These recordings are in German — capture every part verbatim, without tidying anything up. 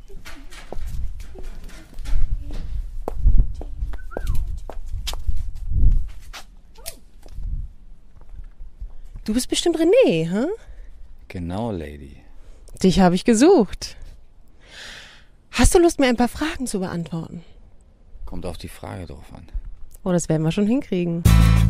Du bist bestimmt René, hä? Genau, Lady. Dich habe ich gesucht. Hast du Lust, mir ein paar Fragen zu beantworten? Kommt auf die Frage drauf an. Oh, das werden wir schon hinkriegen.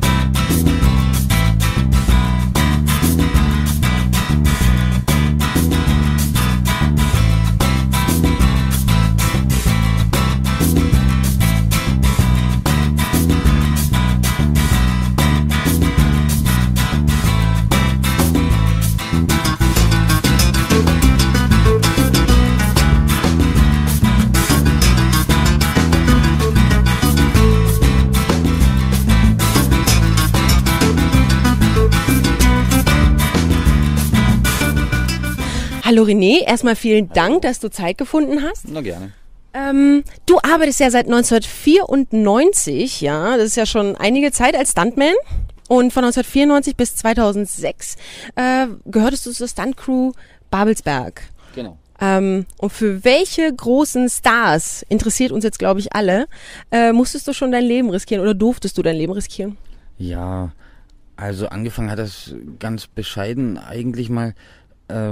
Hallo René, erstmal vielen Dank, dass du Zeit gefunden hast. Na gerne. Ähm, du arbeitest ja seit neunzehnhundertvierundneunzig, ja, das ist ja schon einige Zeit als Stuntman. Und von neunzehnhundertvierundneunzig bis zweitausendsechs äh, gehörtest du zur Stuntcrew Babelsberg. Genau. Ähm, und für welche großen Stars, interessiert uns jetzt glaube ich alle, äh, musstest du schon dein Leben riskieren oder durftest du dein Leben riskieren? Ja, also angefangen hat das ganz bescheiden eigentlich mal äh,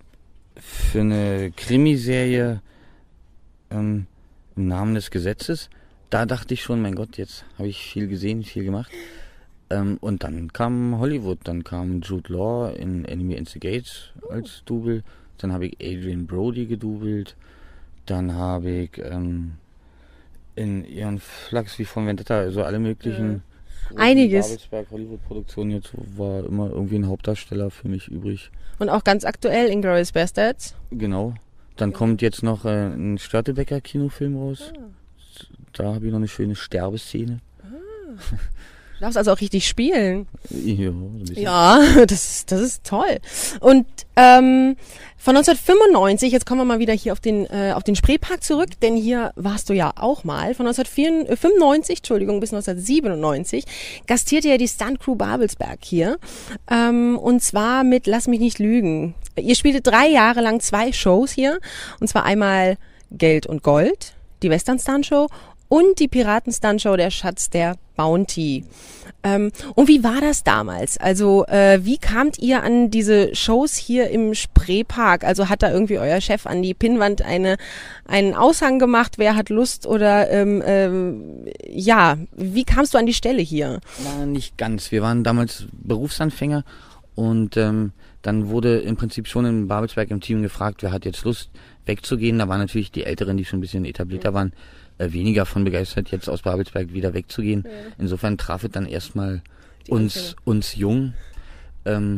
für eine Krimiserie ähm, im Namen des Gesetzes. Da dachte ich schon, mein Gott, jetzt habe ich viel gesehen, viel gemacht. Ähm, und dann kam Hollywood, dann kam Jude Law in Enemy at the Gates als Double. Dann habe ich Adrian Brody gedoubelt. Dann habe ich ähm, in Ihren Flachs wie von Vendetta, also alle möglichen ja. Einiges. Babelsberg Hollywood-Produktionen, jetzt war immer irgendwie ein Hauptdarsteller für mich übrig. Und auch ganz aktuell Inglourious Basterds. Genau. Dann ja. kommt jetzt noch äh, ein Störtebecker-Kinofilm raus. Ah. Da habe ich noch eine schöne Sterbeszene. Ah. Du darfst also auch richtig spielen. Ja, ein bisschen. Ja, das ist, das ist toll. Und ähm, von neunzehnhundertfünfundneunzig, jetzt kommen wir mal wieder hier auf den äh, auf den Spreepark zurück, denn hier warst du ja auch mal. Von neunzehnhundertfünfundneunzig, Entschuldigung, bis neunzehnhundertsiebenundneunzig gastierte ja die Stuntcrew Babelsberg hier. Ähm, und zwar mit Lass mich nicht lügen. Ihr spieltet drei Jahre lang zwei Shows hier. Und zwar einmal Geld und Gold, die Western Stunt Show, und die Piraten-Stunt-Show Der Schatz der Bounty. Ähm, und wie war das damals? Also äh, wie kamt ihr an diese Shows hier im Spreepark? Also hat da irgendwie euer Chef an die Pinnwand eine, einen Aushang gemacht, wer hat Lust? Oder ähm, ähm, ja, wie kamst du an die Stelle hier? Na, nicht ganz. Wir waren damals Berufsanfänger und ähm, dann wurde im Prinzip schon in Babelsberg im Team gefragt, wer hat jetzt Lust wegzugehen. Da waren natürlich die Älteren, die schon ein bisschen etablierter mhm. waren, weniger von begeistert, jetzt aus Babelsberg wieder wegzugehen. Ja. Insofern traf es dann erstmal uns, uns jung. Ähm,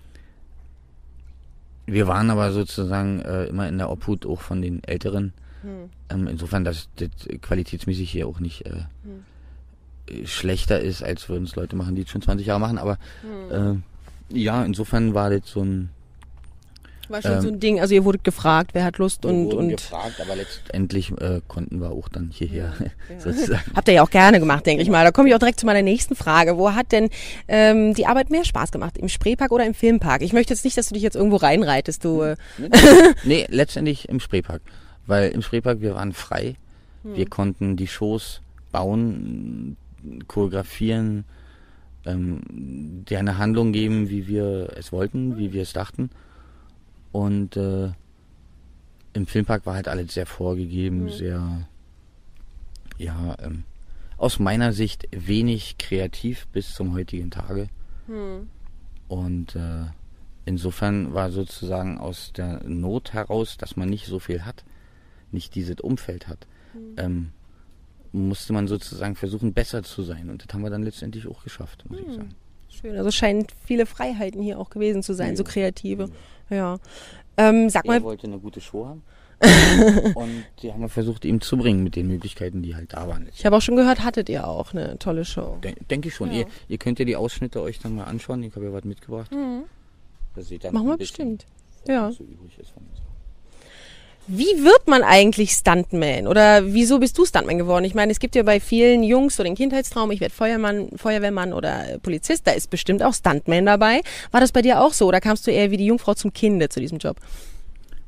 wir waren aber sozusagen äh, immer in der Obhut auch von den Älteren. Hm. Ähm, insofern, dass das qualitätsmäßig hier auch nicht äh, hm. schlechter ist, als würden es Leute machen, die es schon zwanzig Jahre machen. Aber hm. äh, ja, insofern war das so ein War schon ähm, so ein Ding, also ihr wurdet gefragt, wer hat Lust und... Wir wurden und gefragt, aber letztendlich äh, konnten wir auch dann hierher ja, ja. sozusagen. Habt ihr ja auch gerne gemacht, denke ich mal. Da komme ich auch direkt zu meiner nächsten Frage. Wo hat denn ähm, die Arbeit mehr Spaß gemacht? Im Spreepark oder im Filmpark? Ich möchte jetzt nicht, dass du dich jetzt irgendwo reinreitest, du... Äh nee, nee, letztendlich im Spreepark. Weil im Spreepark, wir waren frei. Hm. Wir konnten die Shows bauen, choreografieren, ähm, dir eine Handlung geben, wie wir es wollten, wie wir es dachten. Und äh, im Filmpark war halt alles sehr vorgegeben, mhm. sehr, ja, ähm, aus meiner Sicht wenig kreativ bis zum heutigen Tage. Mhm. Und äh, insofern war sozusagen aus der Not heraus, dass man nicht so viel hat, nicht dieses Umfeld hat, mhm. ähm, musste man sozusagen versuchen, besser zu sein. Und das haben wir dann letztendlich auch geschafft, muss mhm. ich sagen. Schön, also scheinen viele Freiheiten hier auch gewesen zu sein, ja. so kreative. Ja. Ähm, sag mal. Er wollte eine gute Show haben. Und die haben wir versucht, ihm zu bringen mit den Möglichkeiten, die halt da waren. Ich habe auch schon gehört, hattet ihr auch eine tolle Show. Den, denke ich schon. Ja. Ihr, ihr könnt ja die Ausschnitte euch dann mal anschauen. Ich habe ja was mitgebracht. Mhm. Da seht ihr Machen wir bestimmt. Ja. So übrig ist von uns. Wie wird man eigentlich Stuntman? Oder wieso bist du Stuntman geworden? Ich meine, es gibt ja bei vielen Jungs so den Kindheitstraum, ich werde Feuermann, Feuerwehrmann oder Polizist. Da ist bestimmt auch Stuntman dabei. War das bei dir auch so? Oder kamst du eher wie die Jungfrau zum Kinde zu diesem Job?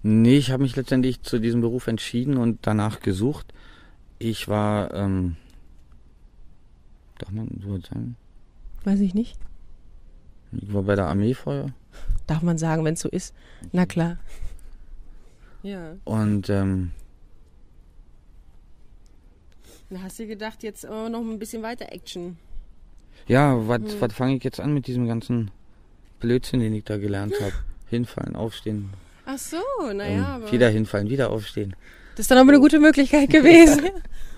Nee, ich habe mich letztendlich zu diesem Beruf entschieden und danach gesucht. Ich war, ähm, darf man so sagen? Weiß ich nicht. Ich war bei der Armee vorher. Darf man sagen, wenn es so ist? Na klar. Ja. Und, ähm, Da hast du gedacht, jetzt äh, noch ein bisschen weiter Action. ja, was Hm. was fange ich jetzt an mit diesem ganzen Blödsinn, den ich da gelernt habe? Hinfallen, aufstehen. Ach so, naja, ähm, aber wieder hinfallen, wieder aufstehen. das ist dann aber eine gute Möglichkeit gewesen.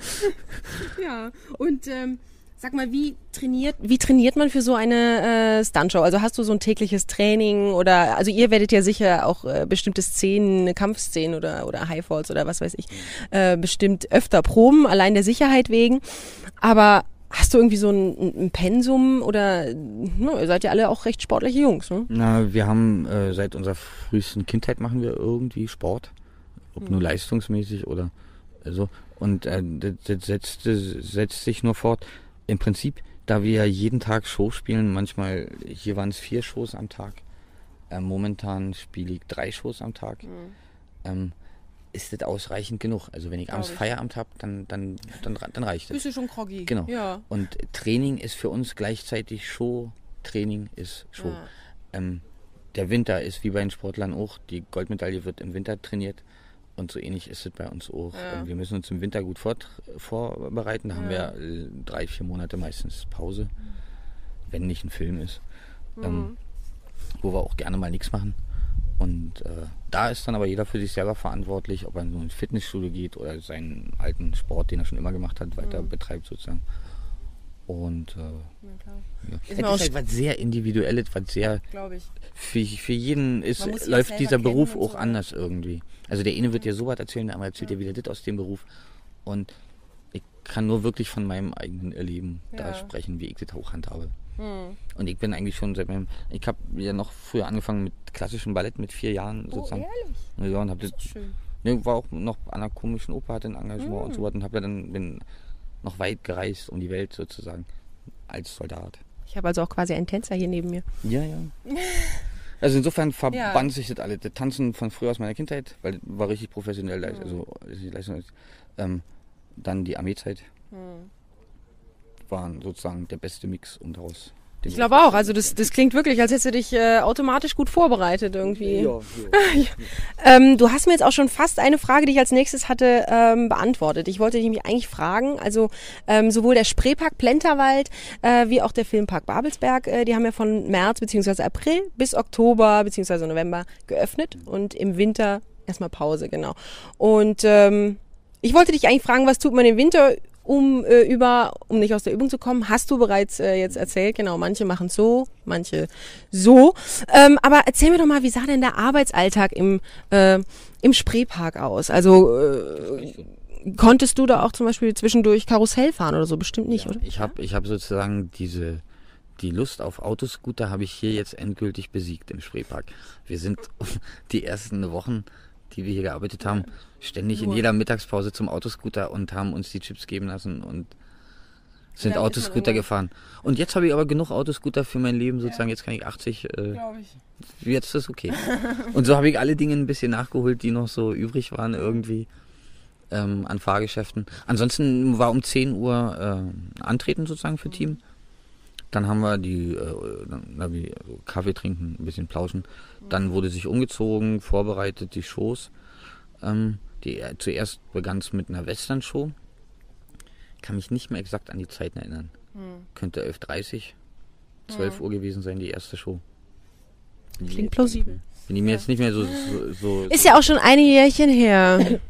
Ja, und ähm, sag mal, wie trainiert, wie trainiert man für so eine äh, Stuntshow? Also hast du so ein tägliches Training oder, also ihr werdet ja sicher auch äh, bestimmte Szenen, Kampfszenen oder, oder Highfalls oder was weiß ich, äh, bestimmt öfter proben, allein der Sicherheit wegen. Aber hast du irgendwie so ein, ein Pensum oder, no, ihr seid ja alle auch recht sportliche Jungs, ne? Na, wir haben äh, seit unserer frühesten Kindheit machen wir irgendwie Sport. Ob Hm. nur leistungsmäßig oder so. Und äh, das, das setzt, das setzt sich nur fort. Im Prinzip, da wir jeden Tag Shows spielen, manchmal, hier waren es vier Shows am Tag. Äh, momentan spiele ich drei Shows am Tag. Mhm. Ähm, ist das ausreichend genug? Also wenn ich abends Glaub ich. Feierabend habe, dann, dann, dann, dann reicht es. Bist du schon groggy? Genau. Ja. Und Training ist für uns gleichzeitig Show. Training ist Show. Ja. Ähm, der Winter ist wie bei den Sportlern auch. Die Goldmedaille wird im Winter trainiert. Und so ähnlich ist es bei uns auch. Ja. Wir müssen uns im Winter gut vor, vorbereiten. Da haben Ja. wir äh, drei, vier Monate meistens Pause, wenn nicht ein Film ist. Mhm. Ähm, wo wir auch gerne mal nichts machen. Und äh, da ist dann aber jeder für sich selber verantwortlich, ob er in so ein Fitnessstudio geht oder seinen alten Sport, den er schon immer gemacht hat, weiter Mhm. betreibt sozusagen. Und äh, Na klar. ja. Ist Es mir ist auch halt was sehr Individuelles, was sehr Glaube ich. für, für jeden ist, Man muss sich auch läuft selber dieser kennen Beruf und auch so. anders irgendwie. Also der eine wird dir so was erzählen, der andere erzählt dir wieder das aus dem Beruf. Und ich kann nur wirklich von meinem eigenen Erleben da Ja. sprechen, wie ich das auch handhabe. Hm. Und ich bin eigentlich schon seit meinem, ich habe ja noch früher angefangen mit klassischem Ballett mit vier Jahren sozusagen. Oh, ehrlich? Ja, und hab das, Das ist schön. ne, war auch noch an einer komischen Oper, hatte ein Engagement Mm. und so was und habe dann bin noch weit gereist um die Welt sozusagen als Soldat. Ich habe also auch quasi einen Tänzer hier neben mir. Ja, ja. Also insofern verband Ja. sich das alle. Das Tanzen von früher aus meiner Kindheit, weil das war richtig professionell, Mhm. also die Leistung, ähm, dann die Armeezeit Hm. waren sozusagen der beste Mix und daraus. den Ich glaube auch. Also das, das klingt wirklich, als hättest du dich äh, automatisch gut vorbereitet irgendwie. Ja, ja. Ähm, du hast mir jetzt auch schon fast eine Frage, die ich als nächstes hatte, ähm, beantwortet. Ich wollte dich nämlich eigentlich fragen, also ähm, sowohl der Spreepark Plenterwald äh, wie auch der Filmpark Babelsberg, äh, die haben ja von März bzw. April bis Oktober bzw. November geöffnet und im Winter erstmal Pause, genau. Und ähm, ich wollte dich eigentlich fragen, was tut man im Winter um äh, über, um nicht aus der Übung zu kommen? Hast du bereits äh, jetzt erzählt, genau, manche machen so, manche so. Ähm, aber erzähl mir doch mal, wie sah denn der Arbeitsalltag im, äh, im Spreepark aus? Also äh, konntest du da auch zum Beispiel zwischendurch Karussell fahren oder so? Bestimmt nicht, Ja, oder? ich habe ich hab sozusagen diese, die Lust auf Autoscooter habe ich hier jetzt endgültig besiegt im Spreepark. Wir sind die ersten Wochen, die wir hier gearbeitet haben, ständig in Nur. jeder Mittagspause zum Autoscooter und haben uns die Chips geben lassen und sind Dann ist man Autoscooter irgendwann- gefahren. Und jetzt habe ich aber genug Autoscooter für mein Leben sozusagen. Jetzt kann ich achtzig, äh, Glaube ich. jetzt ist okay. Und so habe ich alle Dinge ein bisschen nachgeholt, die noch so übrig waren irgendwie ähm, an Fahrgeschäften. Ansonsten war um zehn Uhr äh, Antreten sozusagen für Team. Dann haben wir die äh, na, wie, also Kaffee trinken, ein bisschen plauschen. Dann wurde sich umgezogen, vorbereitet, die Shows. Ähm, die, äh, zuerst begann es mit einer Western-Show. Kann mich nicht mehr exakt an die Zeiten erinnern. Hm. Könnte elf Uhr dreißig, zwölf Uhr gewesen sein, die erste Show. Klingt plausibel. Bin ich mir jetzt nicht mehr so... so, so Ist ja auch schon ein Jährchen her.